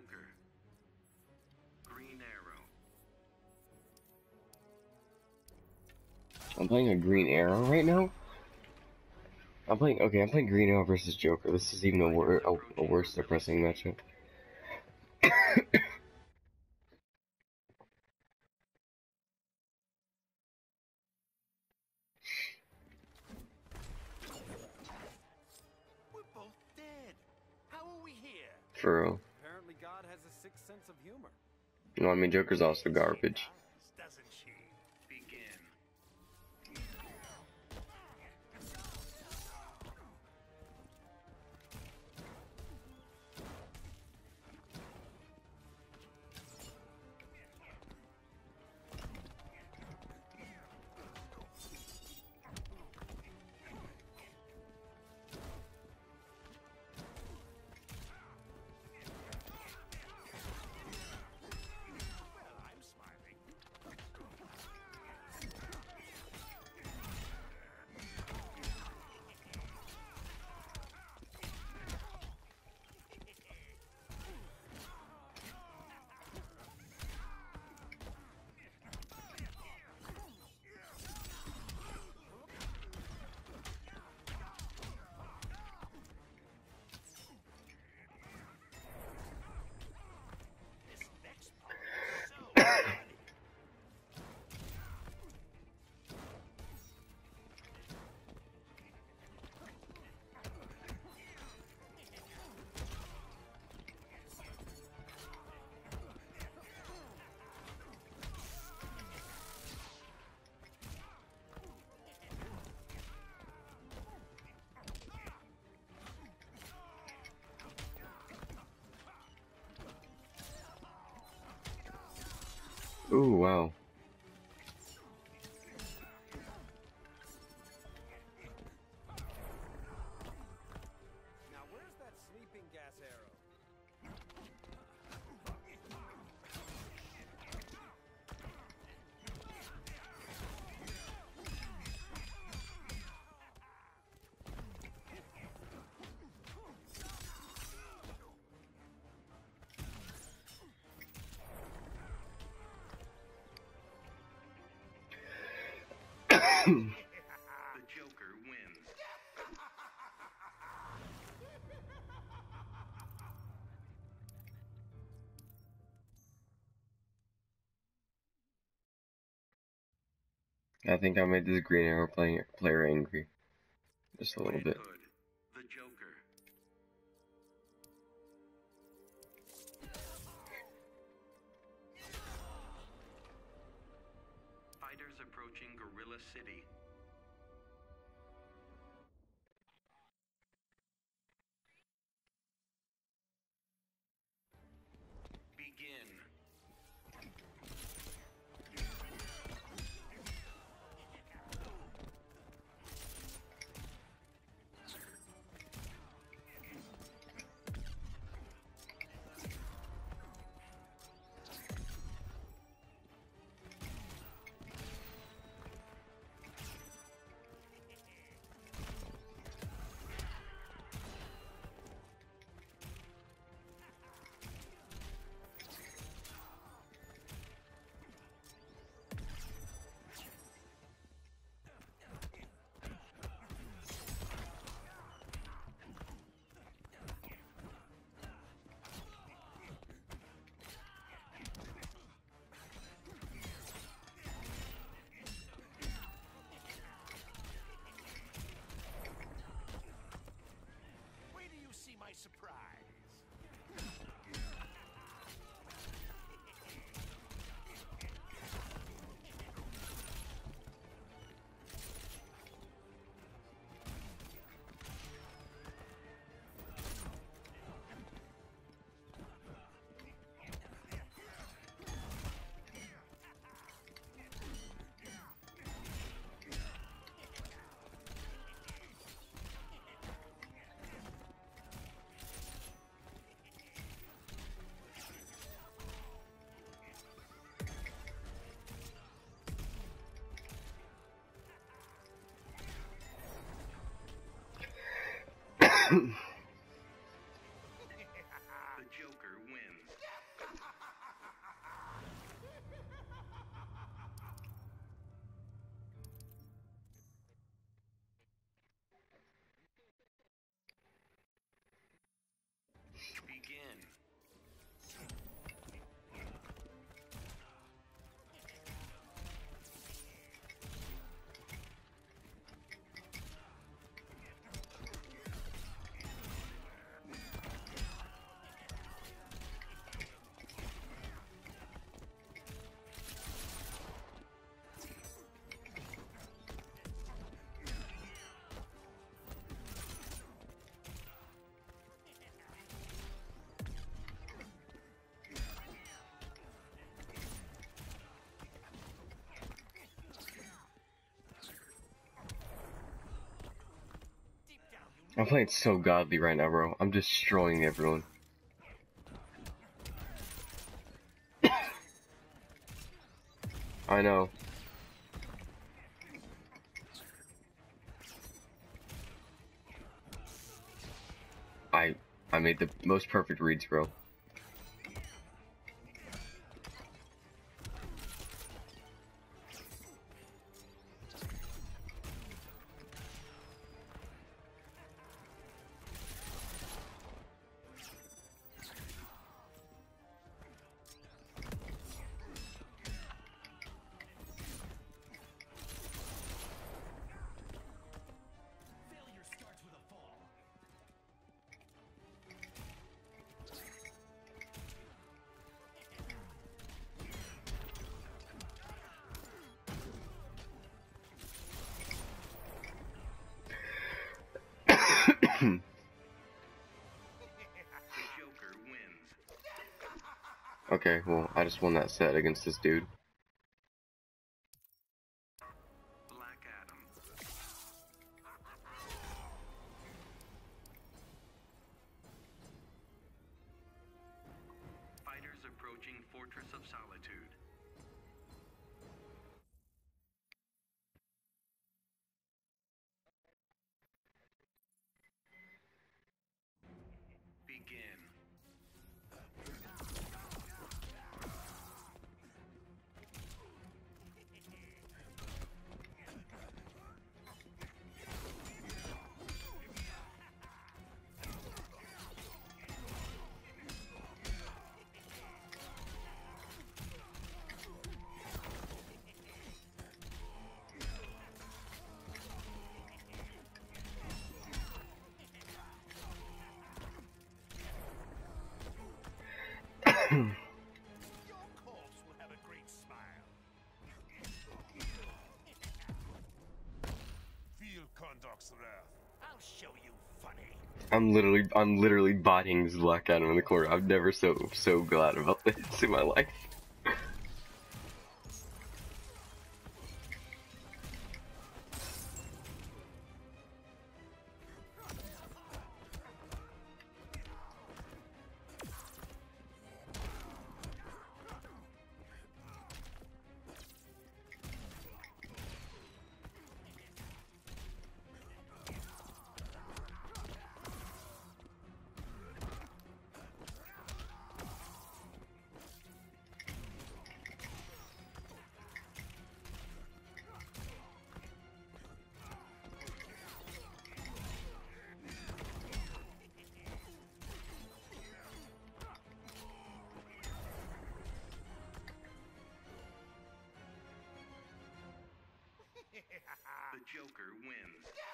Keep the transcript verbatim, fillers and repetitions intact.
Joker. Green Arrow. I'm playing a Green Arrow right now? I'm playing, okay, I'm playing Green Arrow versus Joker. This is even a, wor a, a worse depressing matchup. We're both dead. How are we here? For real. Apparently God has a sixth sense of humor. No, I mean, Joker's also garbage. She does, doesn't she? Begin. Ooh, wow. Now where's that sleeping gas arrow? The Joker wins. I think I made this Green Arrow player, player angry. Just a little Red bit. Hood. The Joker. Fighters approaching Gorilla City. Begin. Wait till you see my surprise. The Joker wins. Begin. I'm playing so godly right now, bro. I'm destroying everyone. I know. I I made the most perfect reads, bro. Failure starts with a fall. The Joker wins. Okay, well, I just won that set against this dude. Black Adam. Fighters approaching Fortress of Solitude. Begin. Your corpse will have a great smile. Feel Kondok's wrath. I'll show you funny. I'm literally, I'm literally bodying this Black Adam in the corner. I'm never so, so glad about this in my life. The Joker wins.